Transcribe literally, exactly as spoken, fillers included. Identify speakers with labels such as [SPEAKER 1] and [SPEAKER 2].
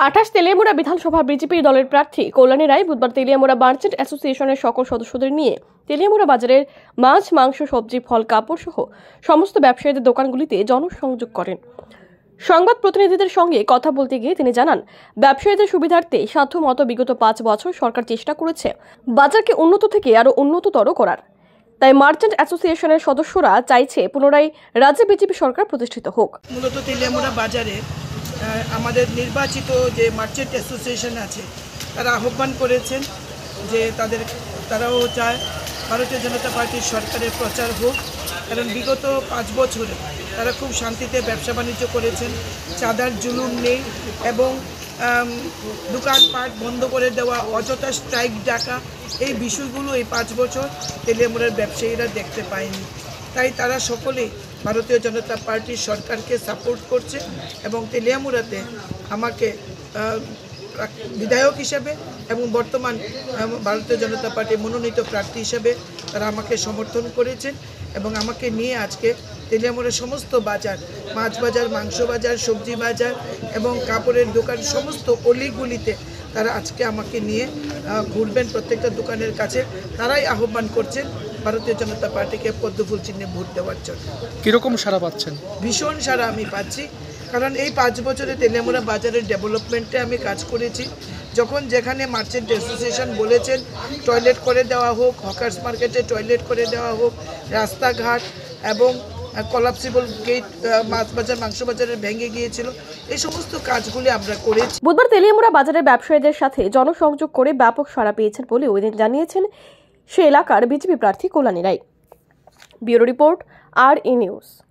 [SPEAKER 1] আঠাশ তেলিয়ামুড়া বিধানসভা বিজেপি দলের প্রার্থী কল্যাণী রায় বুধবার তেলিয়ামুড়া মার্চেন্ট অ্যাসোসিয়েশনের সকল সদস্যদের নিয়ে তেলিয়ামুড়া বাজারের মাছ, মাংস, সবজি, ফল, কাপড় সহ সমস্ত ব্যবসায়ীদের দোকানগুলিতে জনসংযোগ করেন। সংবাদ প্রতিনিধিদের সঙ্গে কথা বলতে গিয়ে তিনি জানান, ব্যবসায়ীদের সুবিধার্থে সাধ্যমতো বিগত পাঁচ বছর সরকার চেষ্টা করেছে বাজারকে উন্নত থেকে আরও উন্নততর করার। তাই মার্চেন্ট অ্যাসোসিয়েশনের সদস্যরা চাইছে পুনরায় রাজ্যে বিজেপি সরকার প্রতিষ্ঠিত হোক।
[SPEAKER 2] মূলত তেলিয়ামুড়া বাজারে আমাদের নির্বাচিত যে মার্চেন্ট অ্যাসোসিয়েশন আছে তারা আহ্বান করেছেন যে তাদের তারাও চায় ভারতীয় জনতা পার্টির সরকারের প্রচার হোক, কারণ বিগত পাঁচ বছরে তারা খুব শান্তিতে ব্যবসা বাণিজ্য করেছেন, চাঁদার জুলুম নেই এবং দোকানপাট বন্ধ করে দেওয়া, অযথা স্ট্রাইক ডাকা, এই বিষয়গুলো এই পাঁচ বছর তেলিয়ামুড়ার ব্যবসায়ীরা দেখতে পায়নি। তাই তারা সকলেই ভারতীয় জনতা পার্টির সরকারকে সাপোর্ট করছে এবং তেলিয়ামুড়াতে আমাকে বিধায়ক হিসেবে এবং বর্তমান ভারতীয় জনতা পার্টির মনোনীত প্রার্থী হিসেবে তারা আমাকে সমর্থন করেছেন এবং আমাকে নিয়ে আজকে তেলিয়ামুড়ার সমস্ত বাজার, মাছ বাজার, মাংস বাজার, সবজি বাজার এবং কাপড়ের দোকান, সমস্ত অলিগুলিতে তারা আজকে আমাকে নিয়ে ঘুরবেন প্রত্যেকটা দোকানের কাছে। তারাই আহ্বান করছেন ভারতীয় জনতা পার্টিকে পদ্মফুল চিহ্নে ভোট দেওয়ার জন্য।
[SPEAKER 3] কীরকম সাড়া পাচ্ছেন?
[SPEAKER 2] ভীষণ সাড়া আমি পাচ্ছি, কারণ এই পাঁচ বছরে তেলিয়ামুড়া বাজারের ডেভেলপমেন্টে আমি কাজ করেছি। যখন যেখানে মার্চেন্ট অ্যাসোসিয়েশন বলেছেন টয়লেট করে দেওয়া হোক, হকার্স মার্কেটে টয়লেট করে দেওয়া হোক, রাস্তাঘাট এবং কলাপসিবল গেট, মাছ বাজার, মাংস বাজারের ভেঙে গিয়েছিল, এই সমস্ত কাজগুলি আমরা করেছি।
[SPEAKER 1] বুধবার তেলিয়ামুড়া বাজারের ব্যবসায়ীদের সাথে জনসংযোগ করে ব্যাপক সাড়া পেয়েছেন বলে ওই দিন জানিয়েছেন সে এলাকার বিজেপি প্রার্থী Kalyani Roy. Bureau report, R E news.